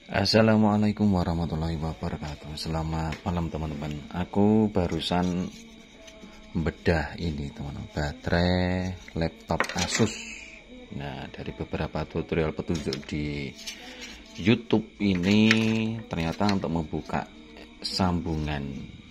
Assalamualaikum warahmatullahi wabarakatuh. Selamat malam teman-teman. Aku barusan bedah ini teman-teman, baterai laptop Asus. Nah, dari beberapa tutorial petunjuk di YouTube ini ternyata untuk membuka sambungan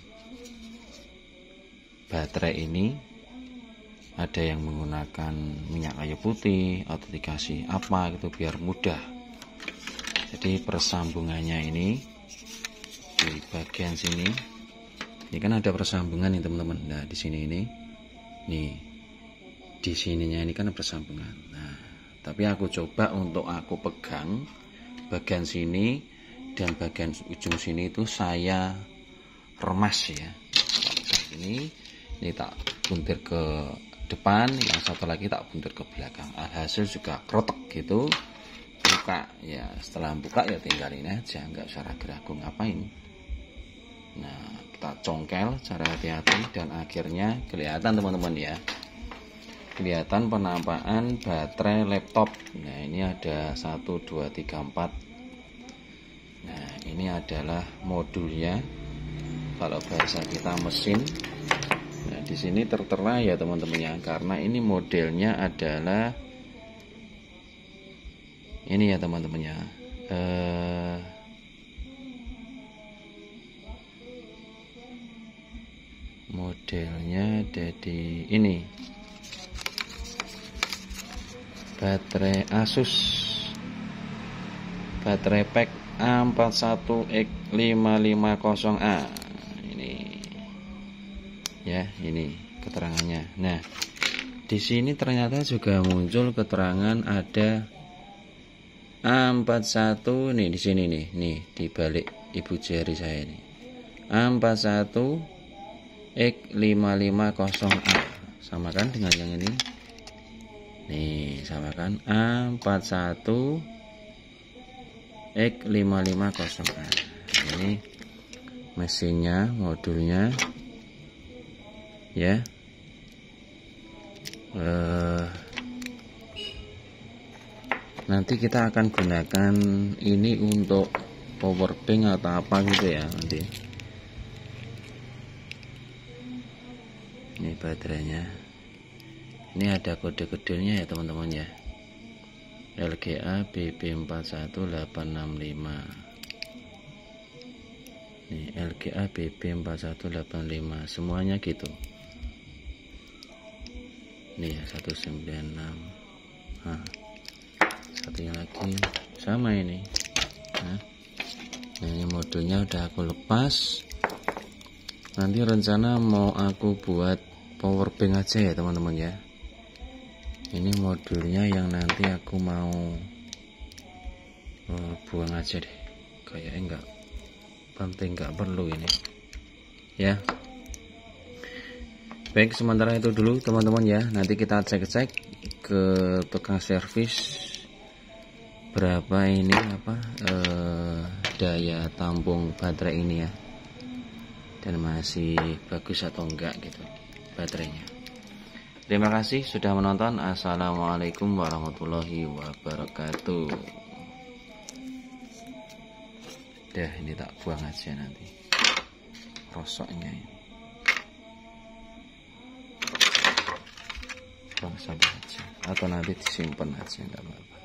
baterai ini ada yang menggunakan minyak kayu putih atau dikasih apa gitu biar mudah. Jadi persambungannya ini di bagian sini, ini kan ada persambungan nih teman-teman. Nah di sini ini, nih di sininya ini kan ada persambungan. Nah tapi aku coba untuk aku pegang bagian sini dan bagian ujung sini itu saya remas ya. Ini tak buntir ke depan, yang satu lagi tak buntir ke belakang. Alhasil juga krotek gitu. Buka ya, setelah buka ya tinggalin aja, nggak usah ragu-ragu ngapain. Nah kita congkel secara hati-hati dan akhirnya kelihatan teman-teman ya, kelihatan penampakan baterai laptop. Nah ini ada 1 2 3 4. Nah ini adalah modulnya kalau bahasa kita mesin. Nah di sini tertera ya teman-teman ya, karena ini modelnya adalah ini ya teman-teman ya, modelnya ada di ini, baterai Asus baterai pack A41X550A ini ya, ini keterangannya. Nah di sini ternyata juga muncul keterangan ada A41 nih di sini nih di balik ibu jari saya ini, A41X550A sama kan dengan yang ini nih, sama kan, A41X550A. Ini mesinnya, modulnya ya. Nanti kita akan gunakan ini untuk power bank atau apa gitu ya nanti. Ini baterainya. Ini ada kode-kodenya ya teman-teman ya. LGA BB41865. Ini LGA BB41865, semuanya gitu. Ini ya 196. Nah, satunya lagi sama ini. Nah ini modulnya udah aku lepas. Nanti rencana mau aku buat power bank aja ya teman-teman ya. Ini modulnya yang nanti aku mau buang aja deh, kayaknya enggak penting, enggak perlu ini ya. Baik, sementara itu dulu teman-teman ya. Nanti kita cek-cek ke tukang servis berapa ini daya tampung baterai ini ya, dan masih bagus atau enggak gitu baterainya. Terima kasih sudah menonton. Assalamualaikum warahmatullahi wabarakatuh. Dah, ini tak buang aja nanti rosoknya ini, buang saja aja atau nanti disimpan aja, enggak apa-apa.